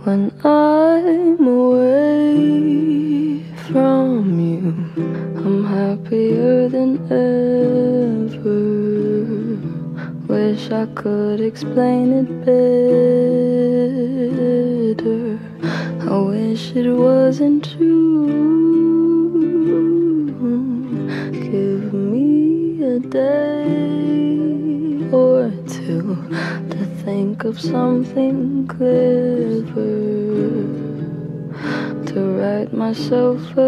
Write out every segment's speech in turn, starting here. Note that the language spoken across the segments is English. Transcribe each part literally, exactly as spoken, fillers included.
when I'm away from you. I'm happier than ever. Wish I could explain it better. I wish it wasn't true. Give me a day or two to think of something clever, to write myself a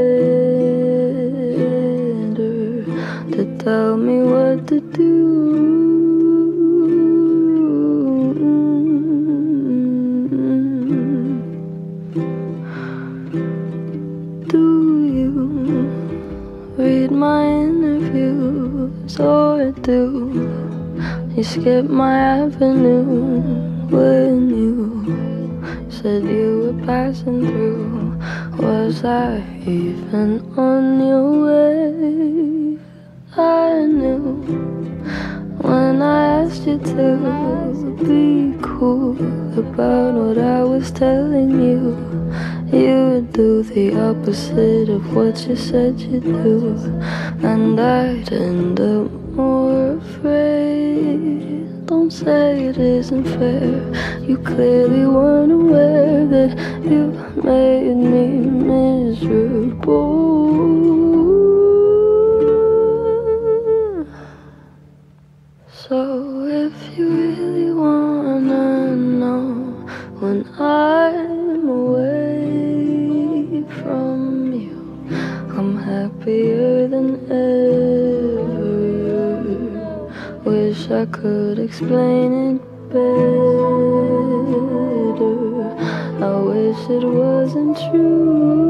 letter, to tell me what to do. Do you read my interviews, or do you skip my avenue when you said you were passing through? Was I even on your way? I knew when I asked you to be cool about what I was telling you, you would do the opposite of what you said you'd do, and I'd end up more afraid. Don't say it isn't fair. You clearly weren't aware that you made me miserable. So if you really wanna know when I'm away from you, I'm happier than ever. Wish I could explain it better. I wish it wasn't true.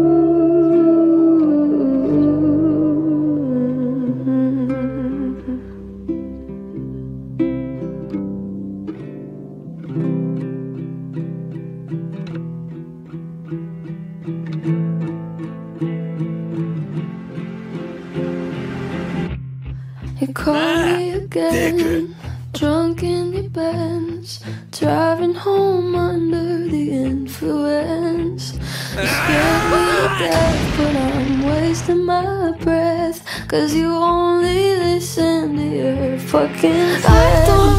You call me again, drunk in your Benz, driving home under the influence. You scared me to death, but I'm wasting my breath, 'cause you only listen to your fucking friends.